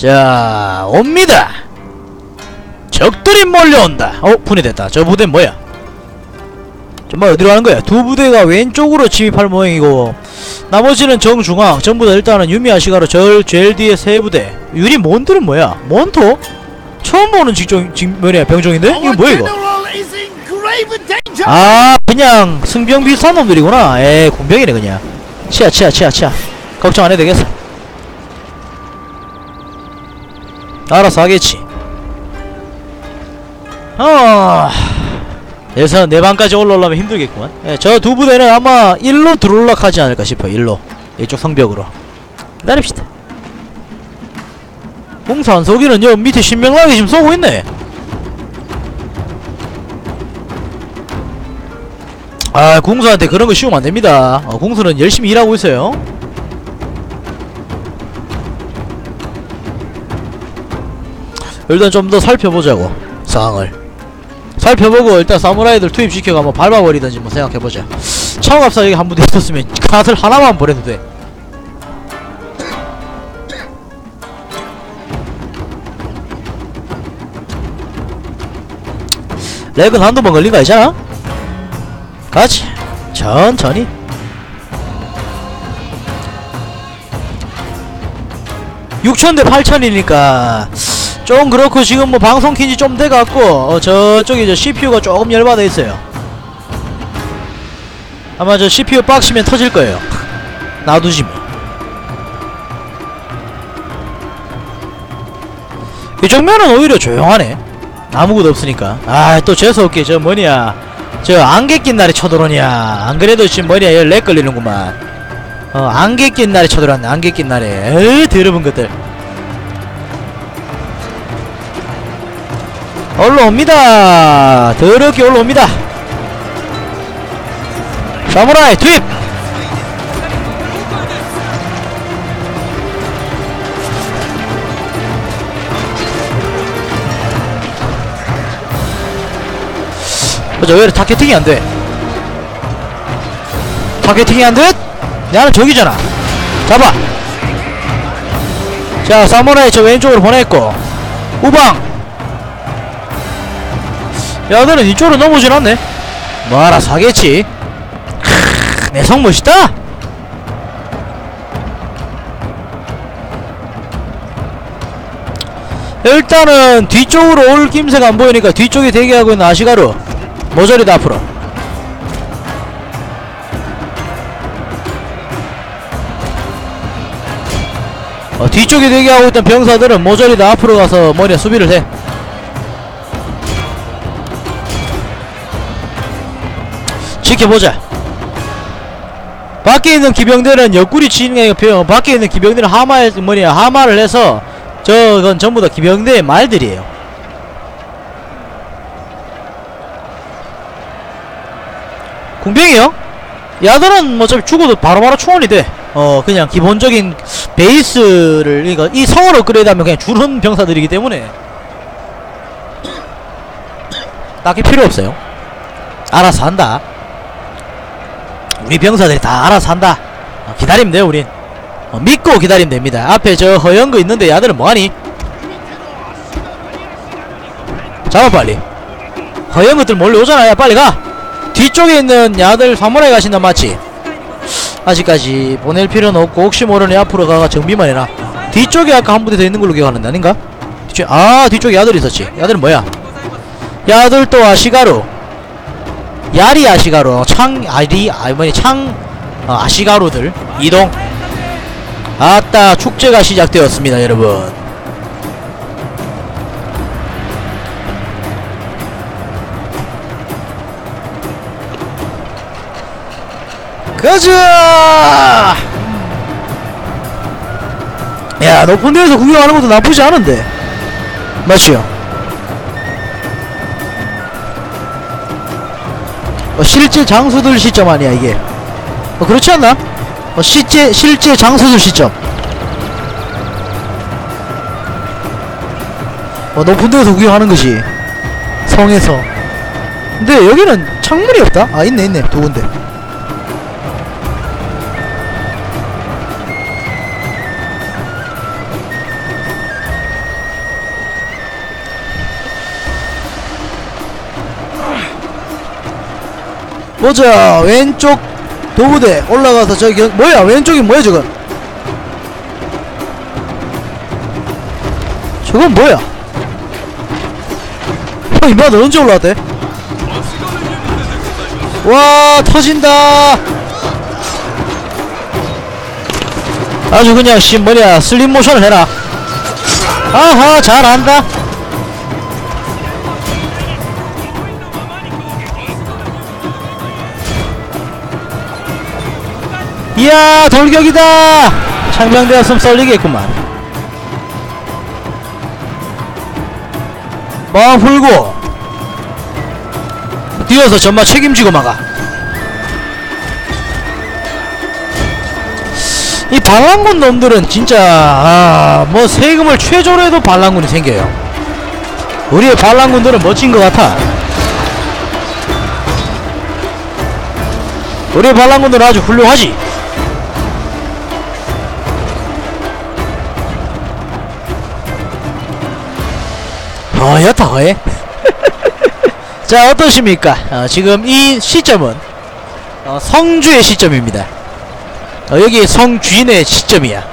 자, 옵니다. 적들이 몰려온다. 분해됐다. 저 부대는 뭐야? 정말 어디로 가는 거야? 두 부대가 왼쪽으로 침입할 모양이고 나머지는 정중앙. 전부 다 일단은 유미 아시가로 제일 뒤에 세 부대. 유리 몬드는 뭐야? 몬토? 처음 보는 뭐냐 병종인데? 이거 뭐야 이거? 아, 그냥 승병 비슷한 놈들이구나. 공병이네 그냥. 치아. 걱정 안 해도 되겠어. 알아서 하겠지. 그래서 내 방까지 올라오려면 힘들겠구만. 저 두 부대는 아마 일로 들어올라 하지 않을까 싶어. 일로 이쪽 성벽으로 기다립시다. 공사 안 쏘기는 여 밑에 신명나게 지금 쏘고 있네. 아, 공수한테 그런 거 씌우면 안 됩니다. 공수는 열심히 일하고 있어요. 일단 좀 더 살펴보자고. 상황을 살펴보고 일단 사무라이들 투입시켜가 뭐 밟아버리던지 뭐 생각해보자. 차원갑사 여기 한 부대 있었으면 갓을 하나만 보내도 돼. 렉은 한두 번 걸린 거 아니잖아? 가지. 천천히. (6,000대 8,000이니까) 좀 그렇고 지금 뭐 방송 킨지 좀 돼갖고 저쪽에 저 CPU가 조금 열받아 있어요. 아마 저 CPU 빡시면 터질 거예요. 놔두지 뭐. 이 정면은 오히려 조용하네. 아무것도 없으니까. 아, 또 재수없게 저 뭐냐 저 안개 낀 날에 쳐들어오냐. 안 그래도 지금 뭐냐 얘 렉 걸리는구만. 안개 낀 날에 쳐들어왔네. 안개 낀 날에. 더러운 것들. 올라옵니다. 더럽게 올라옵니다. 사무라이 투입. 왜 이래 타겟팅이 안돼? 타겟팅이 안돼? 나는 저기잖아. 잡아. 자, 사무라이 저 왼쪽으로 보냈고 우방. 야, 너는 이쪽으로 넘어오진 않네. 뭐 알아서 하겠지. 내성 멋있다. 일단은 뒤쪽으로 올 김새가 안 보이니까 뒤쪽에 대기하고 있는 아시가루 모조리다 앞으로. 뒤쪽에 대기하고 있던 병사들은 모조리 다 앞으로 가서 뭐냐 수비를 해. 지켜보자. 밖에 있는 기병들은 옆구리 치는 게 밖에 있는 기병들은 하마를 해서 저건 전부 다 기병대의 말들이에요. 궁병이요? 야들은 뭐 어차피 죽어도 바로바로 충원이 돼. 그냥 기본적인 베이스를 그러니까 이 성을 업그레이드하면 그냥 줄은 병사들이기 때문에 딱히 필요 없어요. 알아서 한다. 우리 병사들이 다 알아서 한다. 기다리면 돼요 우린. 믿고 기다리면 됩니다. 앞에 저 허연 거 있는데 야들은 뭐하니? 잡아 빨리. 허연 것들 몰려오잖아. 야 빨리 가. 뒤쪽에 있는 야들 사무라이 가신다 맞지? 아직까지 보낼 필요는 없고 혹시 모르니 앞으로 가가 정비만 해라. 뒤쪽에 아까 한 부대 더 있는 걸로 기억하는데 아닌가? 뒤쪽에 야들 있었지. 야들은 뭐야? 야들 또 아시가루 야리 아시가루 아시가루들 이동. 아따, 축제가 시작되었습니다 여러분. 가자! 야, 높은 데에서 구경하는 것도 나쁘지 않은데 맞지요? 실제 장소들 시점 아니야 이게. 그렇지 않나? 실제 장소들 시점. 높은 데서 구경하는 거지 성에서. 근데 여기는 창문이 없다? 아, 있네 두 군데. 보자. 왼쪽 도부대 올라가서 저기 뭐야 왼쪽이 뭐야 저건. 저건 뭐야. 임마 너 언제 올라왔대? 와 터진다. 아주 그냥 뭐냐 슬림 모션을 해라. 아하 잘한다. 이야 돌격이다. 창병되었으면 썰리겠구만. 마음 풀고 뛰어서 전마 책임지고 막아. 이 반란군 놈들은 진짜 뭐 세금을 최저로 해도 반란군이 생겨요. 우리의 반란군들은 멋진 것 같아. 우리의 반란군들은 아주 훌륭하지. 여타 허해. 자 어떠십니까? 지금 이 시점은 성주의 시점입니다. 여기 성주인의 시점이야.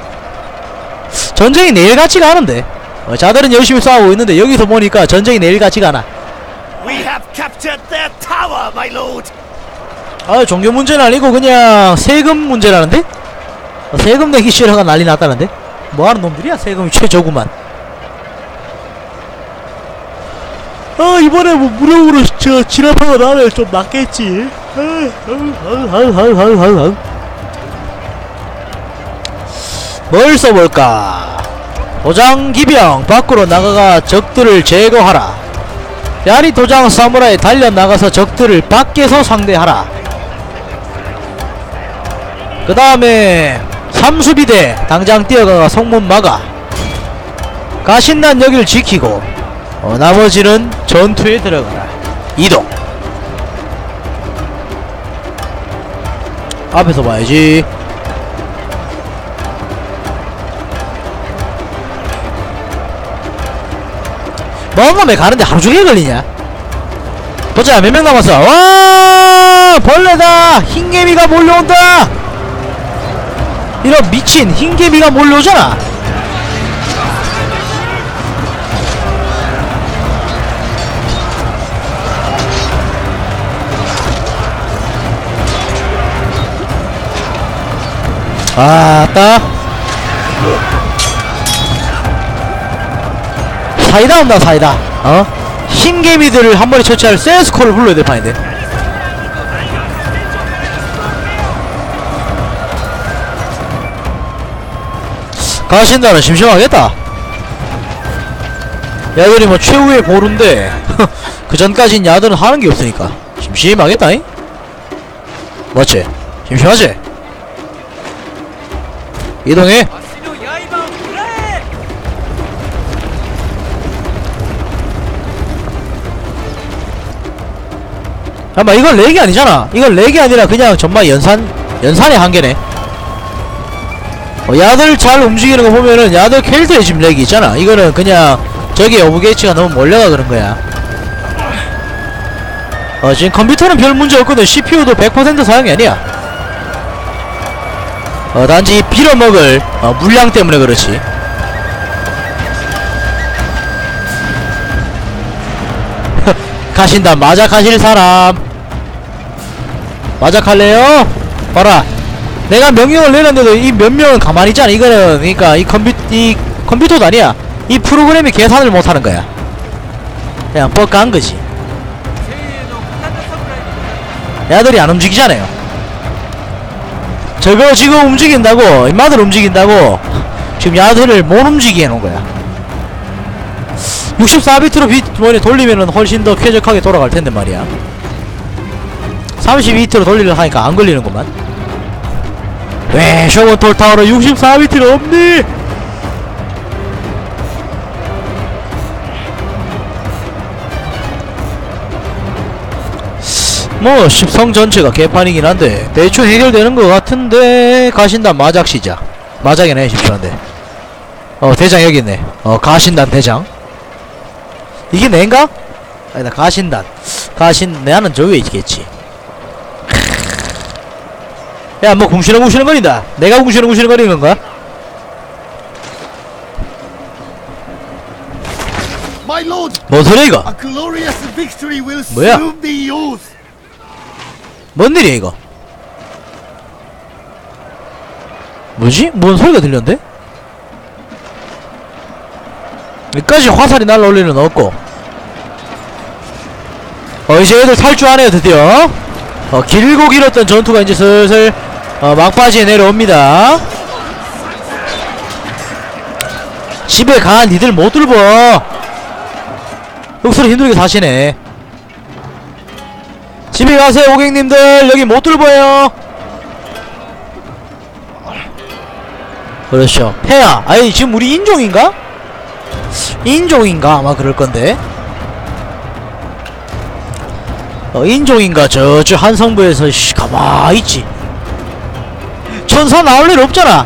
전쟁이 내일 같지가 않은데. 자들은 열심히 싸우고 있는데 여기서 보니까 전쟁이 내일 같지가 않아. We have captured their tower, my lord. 종교 문제는 아니고 그냥 세금 문제라는데? 세금 내기 싫어가 난리 났다는데? 뭐하는 놈들이야? 세금이 최저구만. 이번에 뭐 무력으로 진압하고 나면 좀 낫겠지. 뭘 써볼까? 도장 기병 밖으로 나가가 적들을 제거하라. 야리 도장 사무라이 달려나가서 적들을 밖에서 상대하라. 그 다음에 삼수비대 당장 뛰어가가 성문 막아. 가신난 여길 지키고 나머지는 전투에 들어가라. 이동. 앞에서 봐야지. 뭔가 가는데 하루종일 걸리냐? 보자 몇 명 남았어. 와 벌레다. 흰개미가 몰려온다. 이런 미친 흰개미가 몰려오잖아. 아따 사이다 온다 사이다. 흰개미들을 한 번에 처치할 세스코를 불러야 될 판인데. 가신다는 심심하겠다. 야들이 뭐 최후의 보루인데 그 전까진 야들은 하는 게 없으니까 심심하겠다잉. 맞지? 심심하지? 이동해. 잠깐만 이건 렉이 아니잖아. 이건 렉이 아니라 그냥 정말 연산의 한계네. 야들 잘 움직이는 거 보면은 야들 캐릭터에 지금 렉이 있잖아. 이거는 그냥 저기 오브게이츠가 너무 몰려가 그런 거야. 지금 컴퓨터는 별 문제 없거든. CPU도 100% 사용이 아니야. 단지 빌어먹을 물량 때문에 그렇지. 가신다. 마작하실 사람 마작할래요? 봐라 내가 명령을 내렸는데도 이 몇 명은 가만히 있잖아. 이거는 그니까 이 컴퓨터도 아니야. 이 프로그램이 계산을 못하는 거야. 그냥 뻑간 거지. 야들이 안 움직이잖아요. 저거 지금 움직인다고 인마들 움직인다고 지금 야들을 못 움직이게 해놓은 거야. 64비트로 돌리면은 훨씬 더 쾌적하게 돌아갈 텐데 말이야. 32비트로 돌리려 하니까 안 걸리는구만. 왜 쇼건 톨타워로 64비트가 없니? 뭐 십성 전체가 개판이긴 한데 대충 해결되는 것 같은데. 가신단 마작 시작. 마작이네 십시오한데. 대장 여기 있네. 가신단 대장. 이게 낸가? 아니다 가신단. 나는 저기에 있겠지. 야, 뭐 궁시렁궁시렁거린다. 내가 궁시렁궁시렁거리는 건가? My lord, 뭔 소리야 이거? a glorious victory will 뭐야? soon be yours. 뭔 일이야 이거? 뭐지? 뭔 소리가 들렸는데? 여기까지 화살이 날라올 일은 없고. 이제 애들 탈주하네요 드디어. 길고 길었던 전투가 이제 슬슬 막바지에 내려옵니다. 집에 가. 니들 못 뚫어. 흑수를 힘들게 사시네. 집에 가세요 고객님들. 여기 못 뚫어요. 그렇죠. 폐야. 아니 지금 우리 인종인가? 인종인가 아마 그럴건데. 인종인가 저쪽 한성부에서 가만있지. 천사 나올 일 없잖아.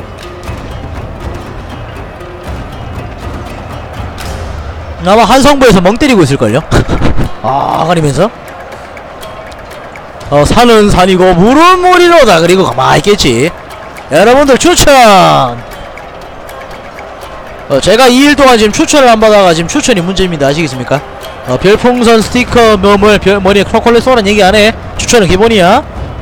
아마 한성부에서 멍 때리고 있을걸요? 아 가리면서 산은 산이고 물은 물이로다. 그리고 가만히 있겠지. 여러분들 추천! 제가 2일 동안 지금 추천을 안 받아가 지금 추천이 문제입니다. 아시겠습니까? 별풍선 스티커 머리에 초콜릿 쏘는 얘기 안 해. 추천은 기본이야.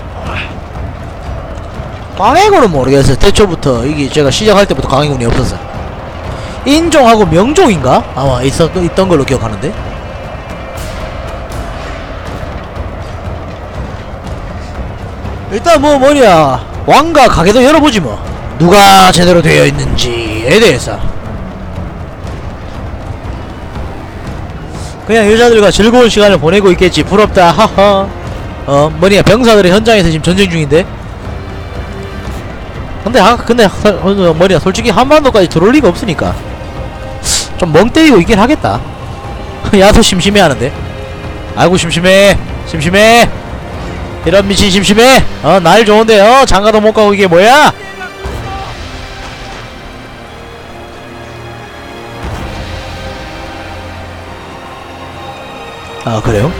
강해군은 모르겠어요. 태초부터 이게 제가 시작할 때부터 강해군이 없었어. 인종하고 명종인가? 아마 있던 걸로 기억하는데. 일단 뭐냐 왕가 가게도 열어보지 뭐. 누가 제대로 되어 있는지에 대해서. 그냥 여자들과 즐거운 시간을 보내고 있겠지. 부럽다. 하하. 뭐냐 병사들이 현장에서 지금 전쟁 중인데. 근데 뭐냐 솔직히 한반도까지 들어올 리가 없으니까 좀 멍 때리고 있긴 하겠다. 야도 심심해하는데. 아이고 심심해. 이런 미친 심심해. 날 좋은데 장가도 못 가고 이게 뭐야? 아 그래요?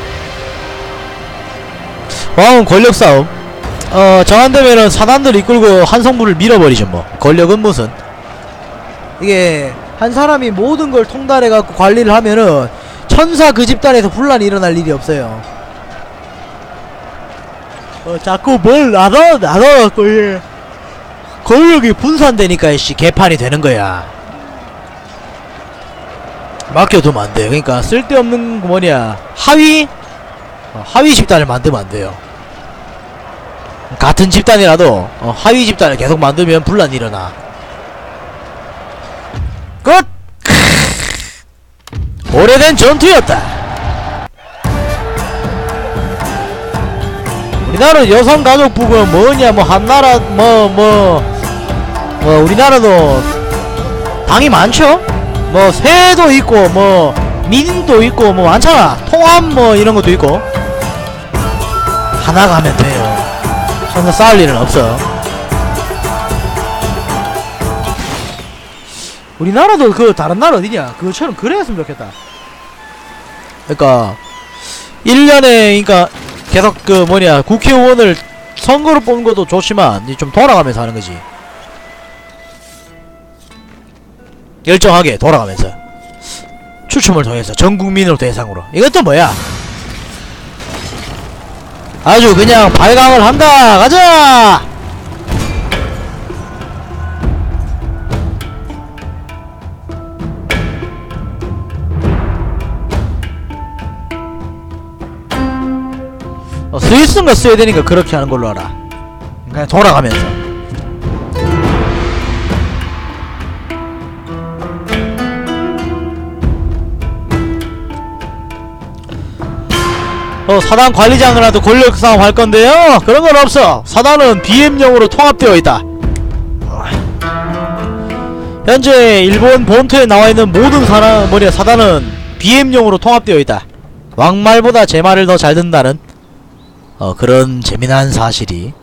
왕은 권력 싸움. 정한되면은 사단들 이끌고 한성부를 밀어버리죠 뭐. 권력은 무슨. 이게 한 사람이 모든 걸 통달해갖고 관리를 하면은 천사 그 집단에서 분란이 일어날 일이 없어요. 자꾸 뭘 나눠갖고 이게 권력이 분산되니까 씨 개판이 되는 거야. 맡겨두면 안 돼요. 그러니까 쓸데없는 뭐냐 하위 집단을 만들면 안 돼요. 같은 집단이라도 하위 집단을 계속 만들면 분란이 일어나. 끝! 오래된 전투였다. 우리나라 여성가족부가 뭐냐 뭐 한나라 우리나라도 당이 많죠? 뭐 세도 있고 뭐 민도 있고 뭐 많잖아. 통합 뭐 이런 것도 있고. 하나가 하면 돼요. 전혀 싸울 일은 없어. 우리나라도 그 다른 나라 어디냐 그처럼 그래였으면 좋겠다. 그러니까 1년에 그러니까 계속 그 뭐냐 국회의원을 선거로 뽑는 것도 좋지만 좀 돌아가면서 하는 거지. 열정하게 돌아가면서 추첨을 통해서 전 국민으로 대상으로. 이것도 뭐야 아주 그냥 발광을 한다. 가자. 스위스인가 스웨덴인가 그렇게 하는 걸로 알아. 그냥 돌아가면서. 사단 관리장이라도 권력 싸움 할 건데요. 그런 건 없어. 사단은 BM용으로 통합되어 있다. 현재 일본 본토에 나와 있는 모든 사단은 BM용으로 통합되어 있다. 왕말보다 제 말을 더 잘 듣는다는 그런 재미난 사실이.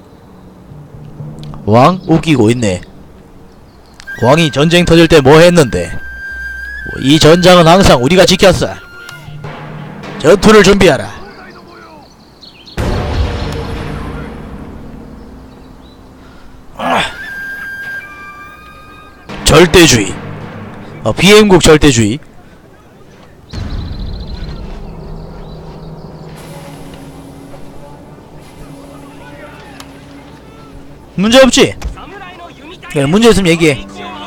왕 웃기고 있네. 왕이 전쟁 터질 때 뭐 했는데. 이 전장은 항상 우리가 지켰어. 전투를 준비하라. 절대주의. 비행국 절대주의. 문제 없지? 그래, 문제 있으면 얘기해.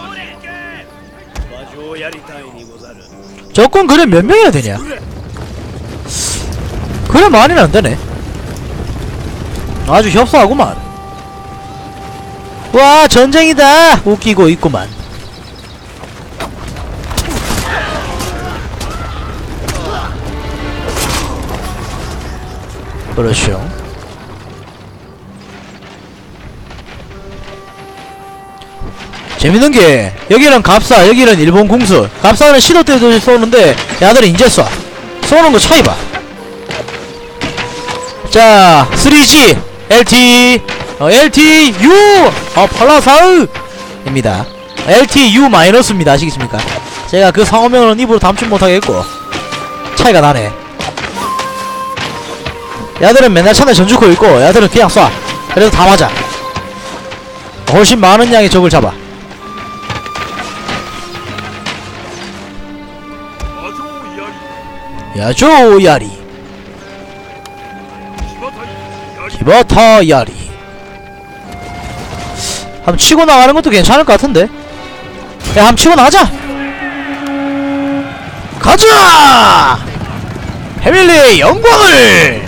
馬上やりたいにござる 적군 그래 몇 명이나 되냐? 그래 많이는 안 되네. 아주 협소하구만. 와 전쟁이다. 웃기고 있구만. 그렇죠. 재밌는게 여기는 갑사 여기는 일본 공수. 갑사는 시도 때도 쏘는데 야들은 인제 쏴. 쏘는거 차이봐. 자 3G LT LTU 팔라사으입니다. LTU 마이너스입니다. 아시겠습니까? 제가 그 상호명은 입으로 담지 못하겠고 차이가 나네. 야들은 맨날 차내 전주코 있고 야들은 그냥 쏴. 그래도 다 맞아. 훨씬 많은 양의 적을 잡아. 야조 야리 기바타 야리. 한번 치고 나가는 것도 괜찮을 것 같은데. 야 한번 치고 나가자. 가자 패밀리의 영광을.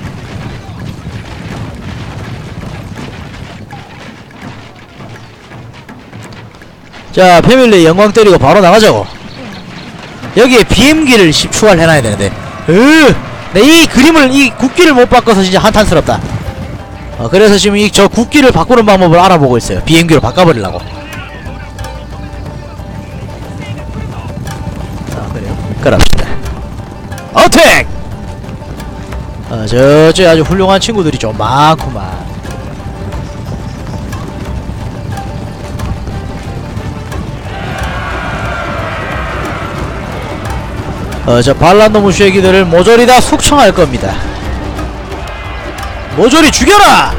자 패밀리의 영광 때리고 바로 나가자고. 여기에 BM기를 추가를 해놔야 되는데 내 이 그림을 이 국기를 못 바꿔서 진짜 한탄스럽다. 그래서 지금 이 저 국기를 바꾸는 방법을 알아보고 있어요. BM기로 바꿔버리려고. 그래요? 그럽시다. 어택! 저쪽에 아주 훌륭한 친구들이 좀 많구만. 저 반란놈의 쉐기들을 모조리 다 숙청할 겁니다. 모조리 죽여라!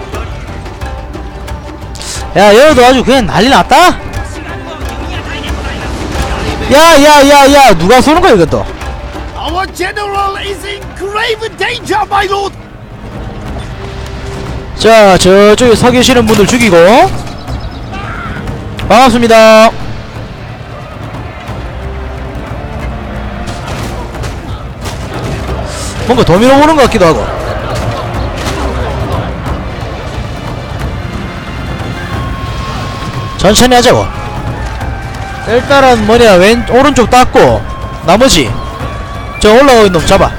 야 얘도 아주 그냥 난리 났다? 야야야야 누가 쏘는 거야 이것도? Our general is in grave danger, my lord! 자 저쪽에 서 계시는 분들 죽이고. 반갑습니다. 뭔가 더 밀어보는 것 같기도 하고. 천천히 하자고. 일단은 뭐냐 오른쪽 닦고 나머지 저 올라가 있는 놈 잡아.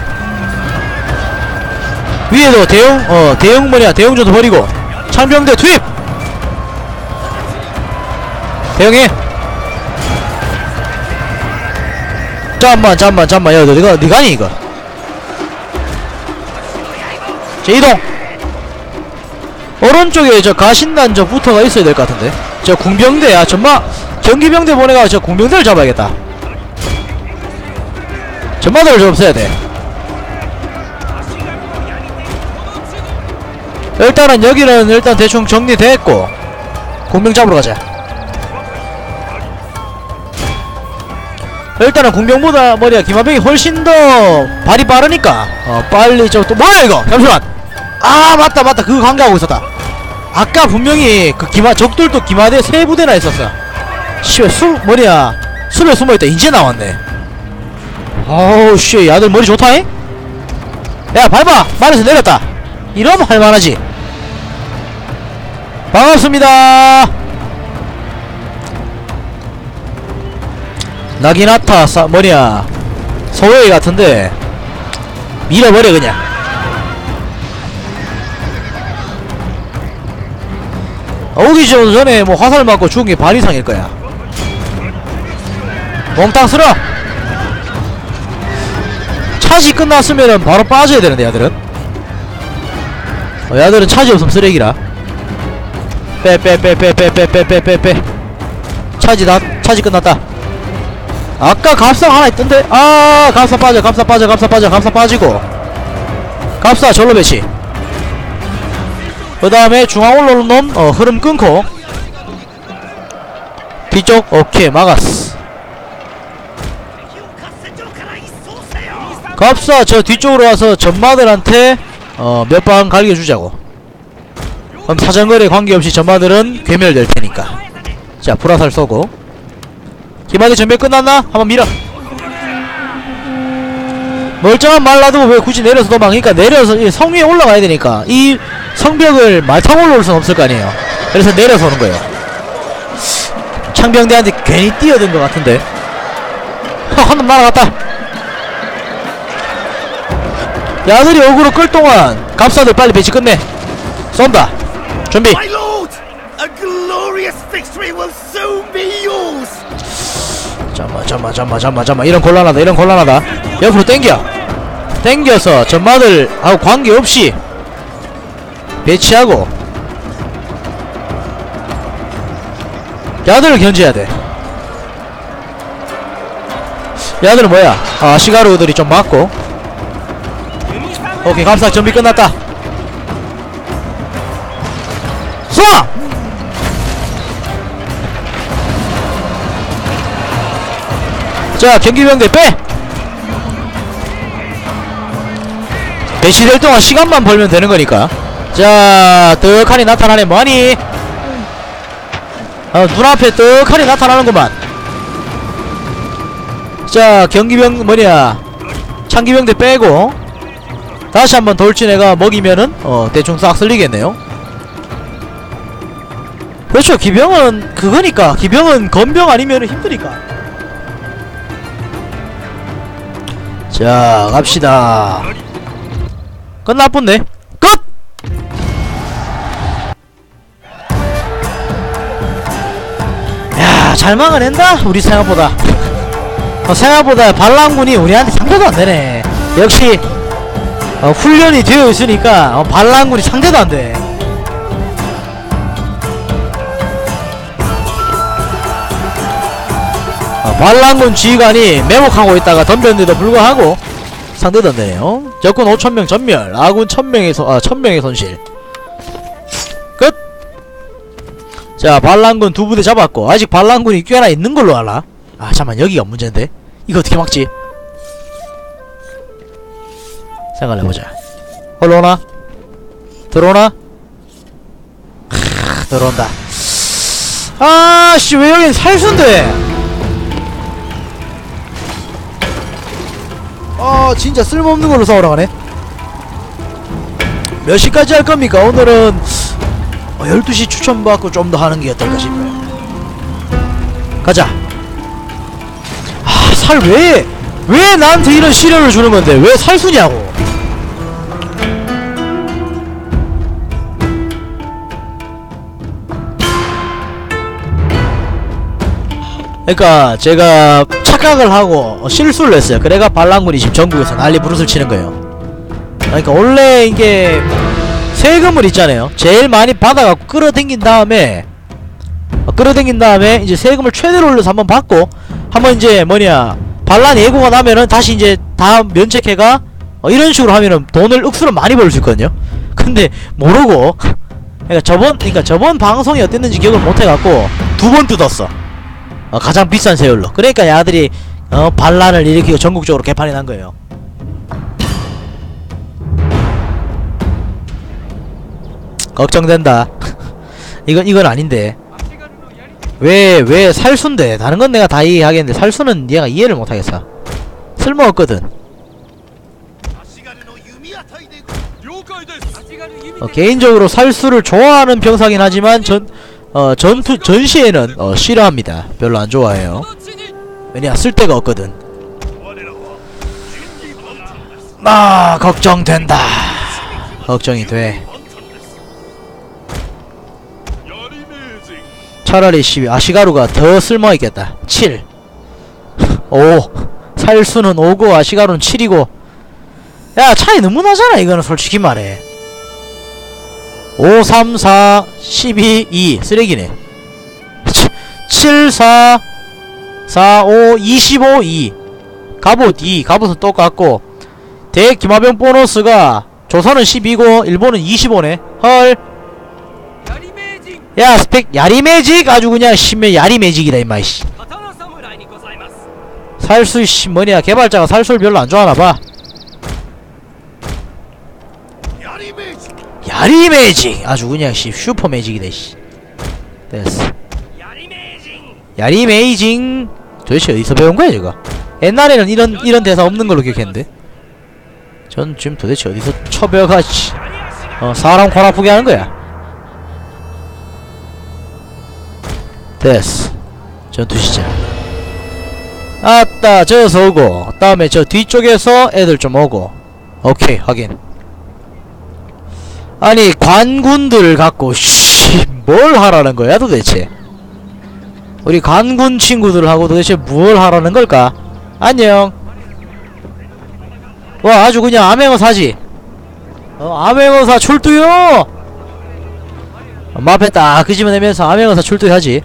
위에도 대형 뭐냐 대형조도 버리고 창병대 투입. 대형해. 잠만 야 니가 아니 이거. 자 이동. 오른쪽에 저 가신단 저 부터가 있어야 될 것 같은데. 저 궁병대 전마 경기병대 보내가 저 궁병대를 잡아야겠다. 전마들을 좀 써야 돼. 일단은 여기는 일단 대충 정리됐고 궁병 잡으러 가자. 일단은 궁병보다 뭐냐 기마병이 훨씬 더 발이 빠르니까 빨리 저 또 뭐야 이거. 잠시만. 아 맞다 그거 관계하고 있었다. 아까 분명히 그 적들도 기마대 3부대나 있었어. 씨발 뭐냐 숲에 숨어있다. 이제 나왔네. 어우 씨 야들 머리 좋다잉. 야 밟아. 말에서 내렸다. 이러면 할만하지. 반갑습니다. 나기나타 뭐냐 서웨이 같은데 밀어버려 그냥. 오기 전에 뭐 화살 맞고 죽은 게 반 이상일 거야. 몽땅 쓸어. 차지 끝났으면은 바로 빠져야 되는데 야들은. 야들은 차지 없으면 쓰레기라. 빼. 차지 끝났다. 아까 갑상 하나 있던데. 아 갑사 빠지고 갑사 절로 배치. 그 다음에 중앙 올라오는 놈 흐름 끊고 뒤쪽 오케이 막았어. 갑사 저 뒤쪽으로 와서 전마들한테 몇 방 갈겨주자고. 그럼 사정거래 관계없이 전마들은 괴멸될 테니까. 자 불화살 쏘고. 기마대 전멸 끝났나? 한번 밀어. 멀쩡한 말 놔두고 왜 굳이 내려서 도망. 그러니까 내려서 이 성 위에 올라가야 되니까 이 성벽을 말 타고 올라올 순 없을 거 아니에요. 그래서 내려서 오는 거예요. 창병대한테 괜히 뛰어든 것 같은데. 한 놈 날아갔다. 야들이 어그로 끌 동안 갑사들 빨리 배치 끝내. 쏜다. 준비. My lord, a glorious victory will soon be yours. 잠만 이런 곤란하다. 옆으로 땡겨서 전마들하고 관계없이 배치하고 야들을 견제해야 돼. 야들은 뭐야? 아 시가루들이 좀 맞고. 오케이 감사 준비 끝났다. 쏴! 자 경기병대 빼! 배치될 동안 시간만 벌면 되는 거니까. 자 떡하니 나타나네. 뭐하니? 눈앞에 떡하니 나타나는구만. 자 경기병 뭐냐 창기병대 빼고 다시 한번 돌진해가 먹이면은 대충 싹 쓸리겠네요. 그렇죠. 기병은 그거니까. 기병은 건병 아니면 힘드니까. 자 갑시다. 끝나뿐네. 끝! 야 잘 막아낸다 우리 생각보다. 생각보다 반란군이 우리한테 상대도 안되네. 역시 훈련이 되어 있으니까 반란군이 상대도 안돼. 반란군 지휘관이 매복하고 있다가 덤볐는데도 불구하고 상대도 안되네요. 적군 5,000명 전멸, 아군 1,000명의 손실. 끝! 자 반란군 2부대 잡았고 아직 반란군이 꽤나 있는 걸로 알아. 아 잠깐만 여기가 문제인데 이거 어떻게 막지? 생각을 해보자. 올라오나? 들어오나? 들어온다. 아씨 왜 여긴 살수인데? 진짜 쓸모없는 걸로 싸우러 가네. 몇 시까지 할 겁니까? 오늘은 12시 추천받고 좀 더 하는 게 어떨까 싶어요. 가자. 살 왜 나한테 이런 시련을 주는 건데 왜 살수냐고. 그러니까 제가 착각을 하고 실수를 했어요. 그래가 반란군이 지금 전국에서 난리 부르스를 치는 거예요. 그러니까 원래 이게 세금을 있잖아요. 제일 많이 받아갖고 끌어당긴 다음에 이제 세금을 최대로 올려서 한번 받고 한번 이제 뭐냐 반란 예고가 나면은 다시 이제 다 면책해가 이런 식으로 하면은 돈을 억수로 많이 벌 수 있거든요. 근데 모르고 그러니까 저번 방송이 어땠는지 기억을 못해갖고 2번 뜯었어. 가장 비싼 세율로. 그러니까 야들이 반란을 일으키고 전국적으로 개판이 난 거예요. 걱정된다. 이건 아닌데. 왜 살수인데. 다른 건 내가 다 이해하겠는데 살수는 얘가 이해를 못하겠어. 쓸모없거든. 개인적으로 살수를 좋아하는 병사긴 하지만 전시에는 싫어합니다. 별로 안 좋아해요. 왜냐 쓸데가 없거든. 걱정된다. 걱정이 돼. 차라리 아시가루가 더 쓸모있겠다. 7 5 살수는 5고 아시가루는 7이고 야 차이 너무 나잖아. 이거는 솔직히 말해. 5 3 4 12 2 쓰레기네. 7 4 4 5 25 2 갑옷 2 갑옷은 똑같고 대기마병 보너스가 조선은 12고 일본은 25네. 헐. 야 스펙 야리 매직 아주 그냥 심해 야리 매직이다 임마 씨. 살수 씨 뭐냐 개발자가 살수를 별로 안 좋아하나봐. 야리 매직 아주 그냥 씨 슈퍼 매직이다 씨. 됐어. 야리 매징 도대체 어디서 배운 거야 이거? 옛날에는 이런 대사 없는 걸로 기억했는데. 전 지금 도대체 어디서 처배워가지 사람 코 아프게 하는 거야. 됐어. 전투 시작. 아따 저기서 오고 다음에 저 뒤쪽에서 애들 좀 오고. 오케이 확인. 아니 관군들 갖고 뭘 하라는 거야 도대체. 우리 관군 친구들하고 도대체 뭘 하라는 걸까? 안녕. 와 아주 그냥 암행어사지. 암행어사 출두요. 마패 딱 끄집어내면서 암행어사 출두하지.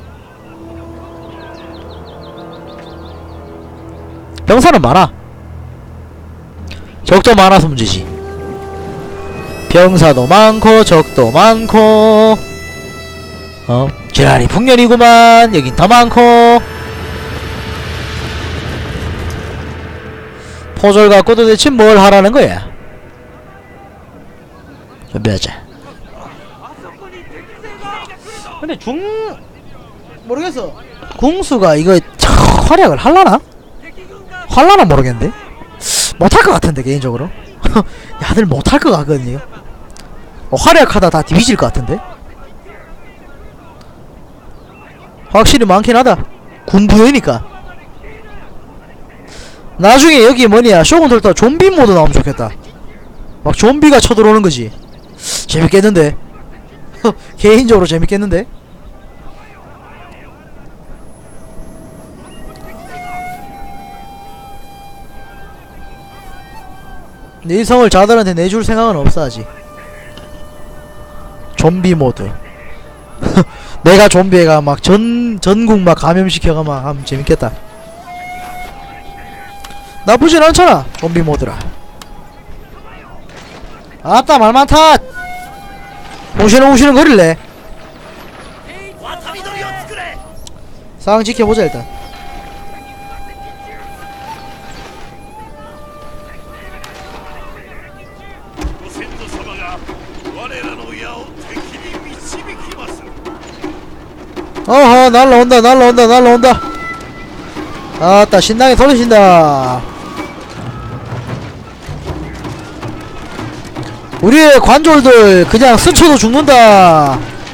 병사는 많아. 적도 많아서 문제지. 병사도 많고 적도 많고 지랄이 풍년이구만. 여긴 더 많고. 포졸 갖고 도대체 뭘 하라는 거야. 준비하자. 근데 모르겠어. 궁수가 이거 활약을 할라나? 할라나 모르겠는데? 못할 것 같은데 개인적으로. 야들 못할 것 같거든요. 활약하다 다 뒤비질 것 같은데? 확실히 많긴 하다. 군부여니까. 나중에 여기 뭐냐 쇼군 돌다 좀비 모드 나오면 좋겠다. 막 좀비가 쳐들어오는 거지. 재밌겠는데? 개인적으로 재밌겠는데? 근데 이 성을 자들한테 내줄 생각은 없어 아직. 좀비 모드. 내가 좀비가 막 전국 막 감염시켜가 막 하면 재밌겠다. 나쁘진 않잖아 좀비 모드라. 아따 말 많다. 오시는 거릴래. 상황 지켜보자 일단. 어허 날라온다. 아따 신나게 돌리신다. 우리의 관졸들 그냥 스쳐도 죽는다.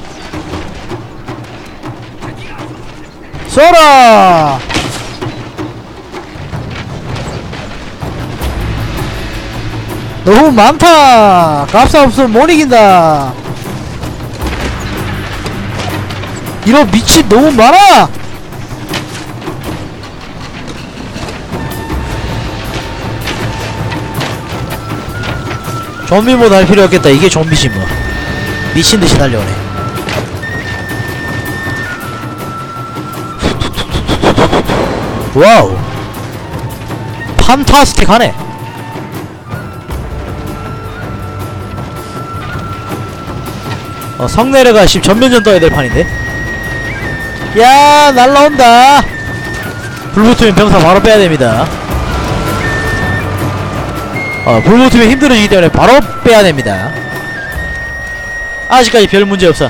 쏘라. 너무 많다. 값싸 없으면 못 이긴다. 이런 미친 너무 많아. 좀비 모드 할 필요 없겠다. 이게 좀비지 뭐. 미친듯이 달려오네. 와우 판타스틱 하네. 성내려가 전면전 떠야 될 판인데. 야 날라온다. 불붙으면 병사 바로 빼야됩니다. 불붙으면 힘들어지기 때문에 바로 빼야됩니다. 아직까지 별 문제 없어.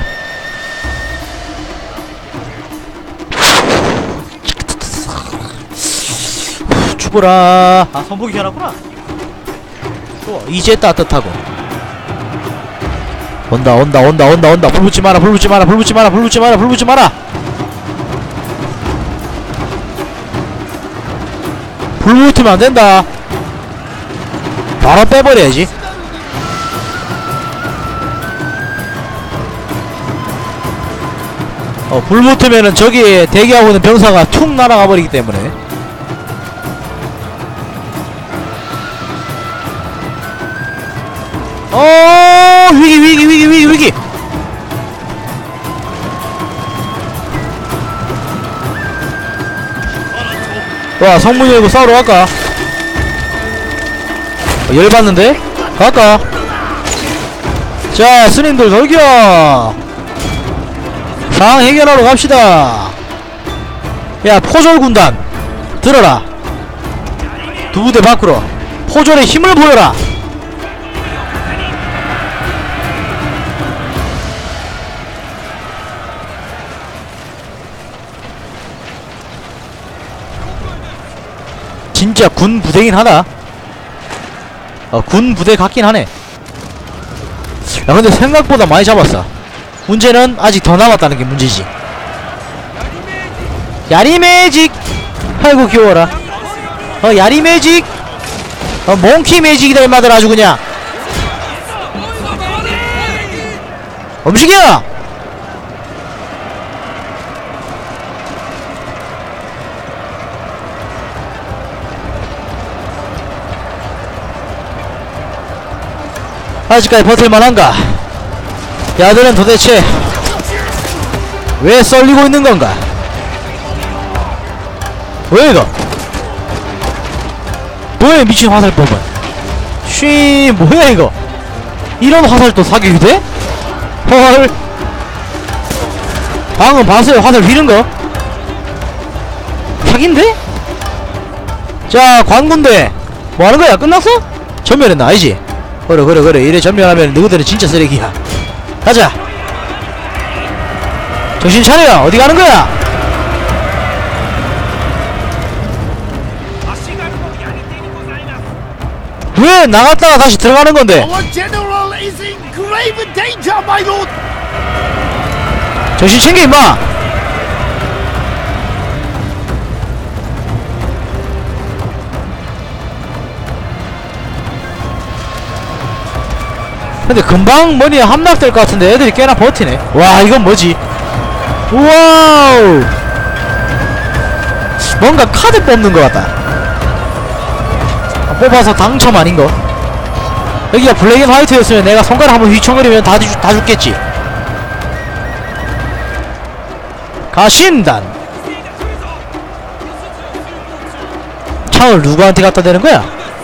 죽어라. 선풍기 켜놨구나. 좋아 이제 따뜻하고. 온다. 불붙지 마라. 불붙으면 안된다. 바로 빼버려야지. 불붙으면은 저기 대기하고 있는 병사가 툭 날아가 버리기 때문에. 위기. 와 성문 열고 싸우러 갈까? 열받는데? 갈까? 자 스님들 돌겨. 상황 해결하러 갑시다. 야, 포졸 군단 들어라. 두 부대 밖으로 포졸의 힘을 보여라. 진짜 군 부대긴 하다. 군 부대 같긴 하네. 야, 근데 생각보다 많이 잡았어. 문제는 아직 더 남았다는 게 문제지. 야리 매직. 아이고 귀여워라. 야리 매직. 몽키 매직이다 임마들. 아주 그냥 움직여. 아직까지 버틸만한가? 야들은 도대체 왜 썰리고 있는 건가? 왜 이거? 뭐야 미친 화살법은? 쉬, 뭐야 이거? 이런 화살도 사격이 돼? 헐. 방금 봤어요 화살 휘는거? 사기인데? 자, 관군대 뭐하는거야? 끝났어? 전멸했나? 아니지? 그래 이래 전멸하면 너희들은 진짜 쓰레기야. 가자. 정신 차려. 어디 가는 거야? 왜 나갔다가 다시 들어가는 건데? Our general is in grave danger, my lord. 정신 챙겨 임마. 근데 금방 머리에 함락될 것 같은데 애들이 꽤나 버티네. 와, 이건 뭐지? 우와우. 뭔가 카드 뽑는 것 같다. 뽑아서 당첨 아닌거? 여기가 블랙 앤 화이트였으면 내가 손가락 한번 휘청거리면 다 죽겠지. 가신단. 창을 누구한테 갖다 대는 거야?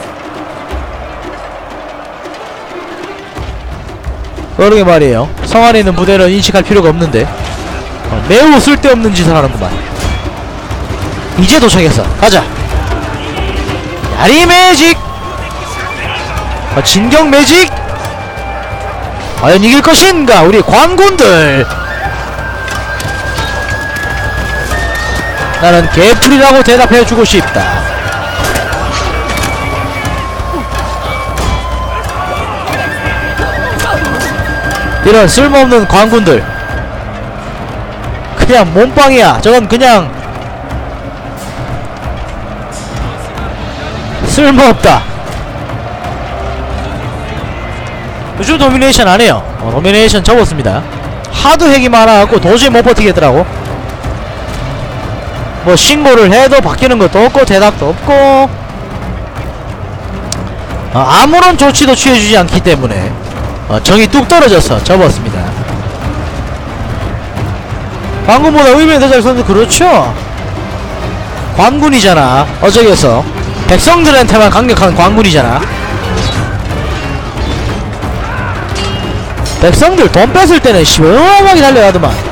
그러게 말이에요. 성 안에 있는 부대를 인식할 필요가 없는데 매우 쓸데없는 짓을 하는구만. 이제 도착했어. 가자. 야리 매직. 진격 매직. 과연 이길 것인가 우리 관군들. 나는 개풀이라고 대답해주고 싶다. 이런 쓸모없는 관군들. 그냥 몸빵이야. 저건 그냥 쓸모없다. 요즘 도미네이션 안해요. 도미네이션 접었습니다. 하도 핵이 많아갖고 도저히 못 버티겠더라고. 뭐 신고를 해도 바뀌는 것도 없고 대답도 없고 아무런 조치도 취해주지 않기 때문에 정이 뚝 떨어져서 접었습니다. 관군보다 의미는 더 잘 썼는데. 그렇죠. 관군이잖아. 어쩌겠어. 백성들한테만 강력한 관군이잖아. 백성들 돈 뺏을 때는 시원하게 달려가더만.